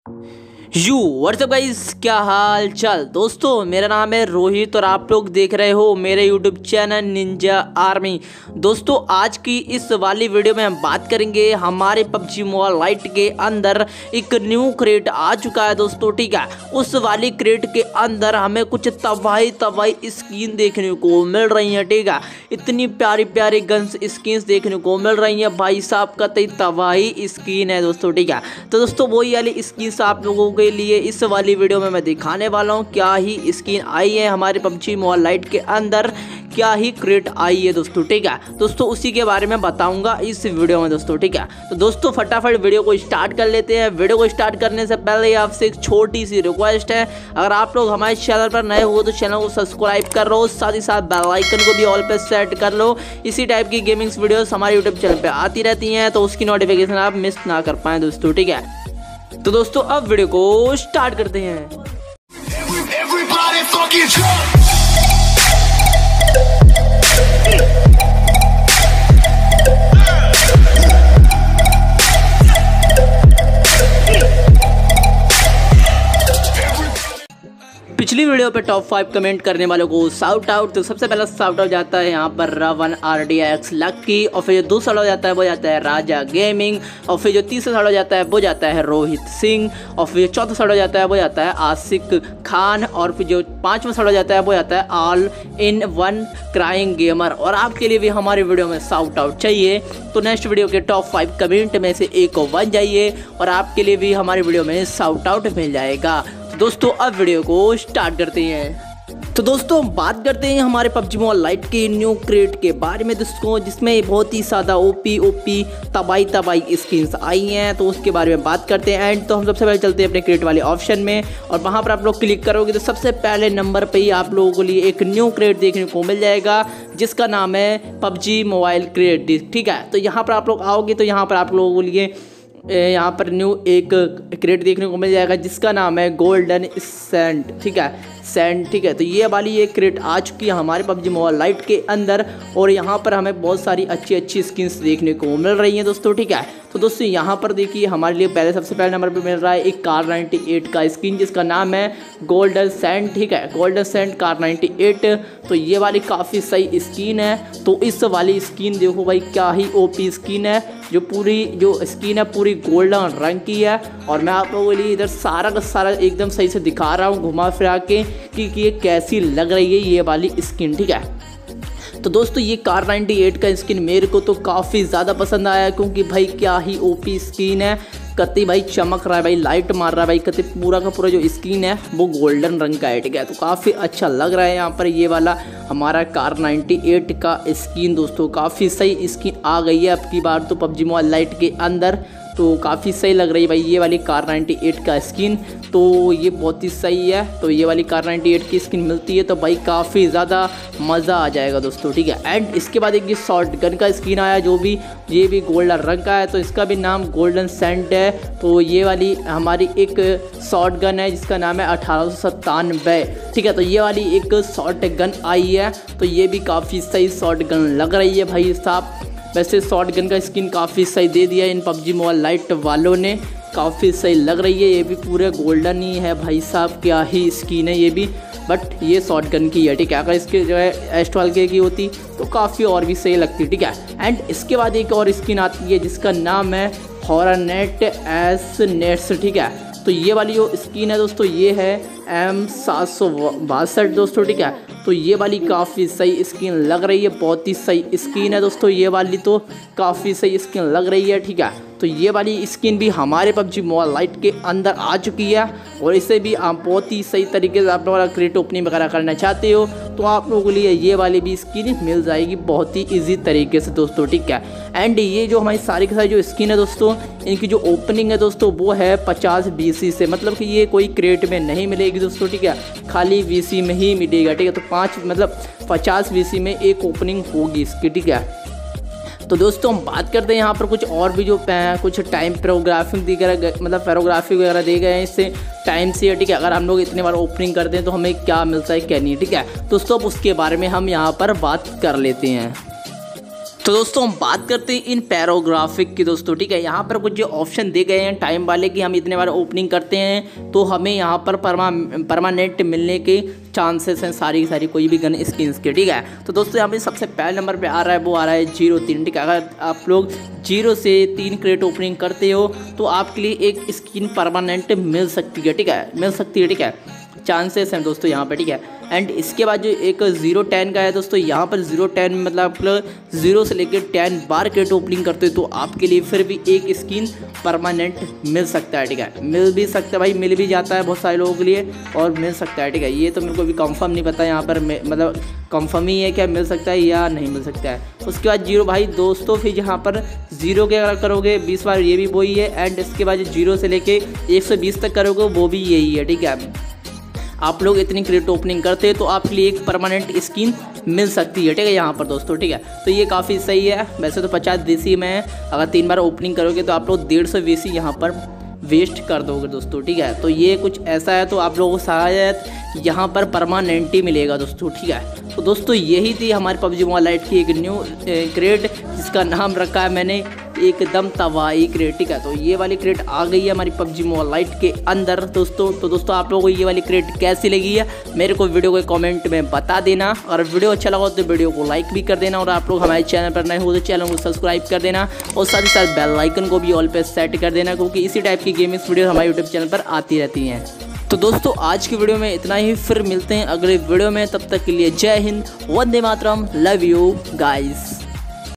WhatsApp guys, क्या हाल चाल दोस्तों। मेरा नाम है रोहित और आप लोग देख रहे हो मेरे यूट्यूब चैनल निंजा आर्मी। दोस्तों आज की इस वाली वीडियो में हम बात करेंगे हमारे पबजी मोबाइल लाइट के अंदर एक न्यू क्रेट आ चुका है दोस्तों, ठीक है। उस वाली क्रेट के अंदर हमें कुछ तबाही स्किन देखने को मिल रही है, ठीक है। इतनी प्यारी प्यारी गन्स स्किन्स देखने को मिल रही है भाई साहब का तबाही स्किन है दोस्तों, ठीक है। तो दोस्तों वही वाली स्किन्स आप लोगों के लिए इस वाली वीडियो में मैं दिखाने वाला हूं। क्या ही स्किन आई है हमारे पबजी मोबाइल लाइट के अंदर, क्या ही क्रेट आई है दोस्तों, ठीक है। दोस्तों उसी के बारे में बताऊंगा इस वीडियो में दोस्तों, ठीक है। तो दोस्तों फटाफट वीडियो को स्टार्ट कर लेते हैं। वीडियो को स्टार्ट करने से पहले आपसे एक छोटी सी रिक्वेस्ट है, अगर आप लोग हमारे चैनल पर नए हो तो चैनल को सब्सक्राइब कर लो, साथ ही साथ बेल आइकन को भी ऑल पे सेट कर लो। इसी टाइप की गेमिंग्स वीडियोस हमारे यूट्यूब चैनल पे आती रहती हैं, तो उसकी नोटिफिकेशन आप मिस ना कर पाएँ दोस्तों, ठीक है। तो दोस्तों अब वीडियो को स्टार्ट करते हैं। पिछली वीडियो पे टॉप 5 कमेंट करने वालों को शाउट आउट। तो सबसे पहला शाउट आउट जाता है यहाँ पर रावण RDX लक्की, और फिर जो दूसरा हो जाता है वो जाता है राजा गेमिंग, और फिर जो तीसरा हो जाता है वो जाता है रोहित सिंह, और फिर जो चौथा हो जाता है वो जाता है आशिक खान, और फिर जो पांचवा हो जाता है वो जाता है all in one crying gamer. और आपके लिए भी हमारे वीडियो में शाउट आउट चाहिए तो नेक्स्ट वीडियो के टॉप 5 कमेंट में से एक को बन जाइए और आपके लिए भी हमारी वीडियो में शाउट आउट मिल जाएगा। दोस्तों अब वीडियो को स्टार्ट करते हैं। तो दोस्तों बात करते हैं हमारे पबजी मोबाइल लाइट के न्यू क्रेट के बारे में दोस्तों, जिसमें बहुत ही ज़्यादा ओपी तबाही स्किन्स आई हैं। तो उसके बारे में बात करते हैं। एंड तो हम सबसे पहले चलते हैं अपने क्रेट वाले ऑप्शन में, और वहाँ पर आप लोग क्लिक करोगे तो सबसे पहले नंबर पे ही आप लोगों के लिए एक न्यू क्रेट देखने को मिल जाएगा, जिसका नाम है पबजी मोबाइल क्रेट, ठीक है। तो यहाँ पर आप लोग आओगे तो यहाँ पर आप लोगों के लिए यहाँ पर न्यू एक क्रेट देखने को मिल जाएगा, जिसका नाम है गोल्डन सैंड, ठीक है, सैंड, ठीक है। तो ये वाली ये क्रेट आ चुकी है हमारे पबजी मोबाइल लाइट के अंदर, और यहाँ पर हमें बहुत सारी अच्छी स्किन्स देखने को मिल रही हैं दोस्तों, ठीक है। तो दोस्तों यहाँ पर देखिए हमारे लिए पहले सबसे पहले नंबर पे मिल रहा है एक कार 98 का स्किन, जिसका नाम है गोल्डन सैंड, ठीक है, गोल्डन सैंड कार 98। तो ये वाली काफ़ी सही स्किन है। तो इस वाली स्किन देखो भाई, क्या ही ओपी स्किन है। जो पूरी जो स्किन है पूरी गोल्डन रंग की है, और मैं आप लोगों के लिए इधर सारा का सारा एकदम सही से दिखा रहा हूँ घुमा फिरा के कि ये कैसी लग रही है ये वाली स्किन, ठीक है। तो दोस्तों ये कार 98 का स्किन मेरे को तो काफ़ी ज़्यादा पसंद आया, क्योंकि भाई क्या ही ओपी स्किन है। कति भाई चमक रहा है भाई, लाइट मार रहा है भाई, कति पूरा का पूरा जो स्किन है वो गोल्डन रंग का है, ठीक है। तो काफ़ी अच्छा लग रहा है यहाँ पर ये वाला हमारा कार 98 का स्किन दोस्तों। काफ़ी सही स्किन आ गई है अब की बार तो पबजी मोबाइल लाइट के अंदर, तो काफ़ी सही लग रही है भाई ये वाली कार 98 का स्किन। तो ये बहुत ही सही है। तो ये वाली कार 98 की स्किन मिलती है तो भाई काफ़ी ज़्यादा मज़ा आ जाएगा दोस्तों, ठीक है। एंड इसके बाद एक ये शॉर्ट गन का स्किन आया, जो भी ये भी गोल्डन रंग का है, तो इसका भी नाम गोल्डन सैंड है। तो ये वाली हमारी एक शॉर्ट गन है जिसका नाम है 1897, ठीक है। तो ये वाली एक शॉर्ट गन आई है, तो ये भी काफ़ी सही शॉर्ट गन लग रही है भाई साहब। वैसे शॉर्ट गन का स्किन काफ़ी सही दे दिया इन पबजी मोबाइल लाइट वालों ने, काफ़ी सही लग रही है। ये भी पूरे गोल्डन ही है भाई साहब, क्या ही स्किन है ये भी, बट ये शॉर्ट गन की है, ठीक है। अगर इसके जो है S12 की होती तो काफ़ी और भी सही लगती, ठीक है। एंड इसके बाद एक और स्किन आती है जिसका नाम है हॉरनेट एस नेट्स, ठीक है। तो ये वाली जो स्किन है दोस्तों ये है M762 दोस्तों, ठीक है। तो ये वाली काफ़ी सही स्किन लग रही है, बहुत ही सही स्किन है दोस्तों ये वाली, तो काफ़ी सही स्किन लग रही है, ठीक है। तो ये वाली स्किन भी हमारे पबजी मोबाइल लाइट के अंदर आ चुकी है, और इसे भी आप बहुत ही सही तरीके से आप लोग क्रेट ओपनिंग वगैरह करना चाहते हो तो आप लोगों के लिए ये वाली भी स्किन मिल जाएगी बहुत ही ईजी तरीके से दोस्तों, ठीक है। एंड ये जो हमारी सारी की सारी जो स्किन है दोस्तों, इनकी जो ओपनिंग है दोस्तों वो है 50 BC से, मतलब कि ये कोई क्रेट में नहीं मिलेगी दोस्तों, ठीक है, खाली VC में ही मिलेगा, ठीक है। तो 50 BC में एक ओपनिंग होगी इसकी, ठीक है। तो दोस्तों हम बात करते हैं यहाँ पर कुछ और भी जो कुछ टाइम पैराग्राफिंग मतलब पैराग्राफी वगैरह दिए गए हैं इससे टाइम से, ठीक है। अगर हम लोग इतने बार ओपनिंग करते हैं तो हमें क्या मिलता है क्या नहीं, ठीक है। दोस्तों अब उसके बारे में हम यहाँ पर बात कर लेते हैं। तो दोस्तों हम बात करते हैं इन पैराग्राफिक की दोस्तों, ठीक है। यहाँ पर कुछ जो ऑप्शन दे गए हैं टाइम वाले कि हम इतने बार ओपनिंग करते हैं तो हमें यहाँ पर परमानेंट मिलने के चांसेस हैं सारी कोई भी गन स्किन्स के, ठीक है। तो दोस्तों यहाँ पे सबसे पहले नंबर पे आ रहा है वो आ रहा है 03, ठीक है। अगर आप लोग 0 से 3 क्रेट ओपनिंग करते हो तो आपके लिए एक स्किन परमानेंट मिल सकती है, ठीक है, मिल सकती है, ठीक है। चांसेस हैं दोस्तों यहाँ पे, ठीक है। एंड इसके बाद जो एक 0-10 का है दोस्तों, यहाँ पर 0-10 मतलब आप 0 से लेकर 10 बार क्रेट ओपनिंग करते हो तो आपके लिए फिर भी एक स्किन परमानेंट मिल सकता है, ठीक है। मिल भी सकता है भाई, मिल भी जाता है बहुत सारे लोगों के लिए और मिल सकता है, ठीक है। ये तो मेरे को भी कंफर्म नहीं पता यहाँ पर, मतलब कंफर्म ही है क्या मिल सकता है या नहीं मिल सकता है। उसके बाद 0 भाई दोस्तों, फिर यहाँ पर 0 के अगर करोगे 20 बार ये भी वही है। एंड इसके बाद 0 से लेके 120 तक करोगे वो भी यही है, ठीक है। आप लोग इतनी क्रेट ओपनिंग करते हैं तो आपके लिए एक परमानेंट स्किन मिल सकती है, ठीक है, यहाँ पर दोस्तों, ठीक है। तो ये काफ़ी सही है। वैसे तो 50 देसी में है, अगर 3 बार ओपनिंग करोगे तो आप लोग 150 वेसी यहाँ पर वेस्ट कर दोगे दोस्तों, ठीक है। तो ये कुछ ऐसा है, तो आप लोगों को शायद यहाँ पर परमानेंट ही मिलेगा दोस्तों, ठीक है। तो दोस्तों यही थी हमारी पबजी मोबाइल लाइट की एक न्यू क्रेट जिसका नाम रखा है मैंने एकदम तबाही क्रेट, ठीक है। तो ये वाली क्रेट आ गई है हमारी पबजी मोबाइल लाइट के अंदर दोस्तों। तो दोस्तों आप लोगों को ये वाली क्रेट कैसी लगी है मेरे को वीडियो को कमेंट में बता देना। और वीडियो अच्छा लगा तो वीडियो को लाइक भी कर देना। और आप लोग हमारे चैनल पर नए हो तो चैनल को सब्सक्राइब कर देना और साथ ही साथ बेल आइकन को भी ऑल पे सेट कर देना, क्योंकि इसी टाइप की गेमिंग वीडियो हमारे यूट्यूब चैनल पर आती रहती हैं। तो दोस्तों आज की वीडियो में इतना ही, फिर मिलते हैं अगले वीडियो में। तब तक के लिए जय हिंद, वंदे मातरम, लव यू गाइस।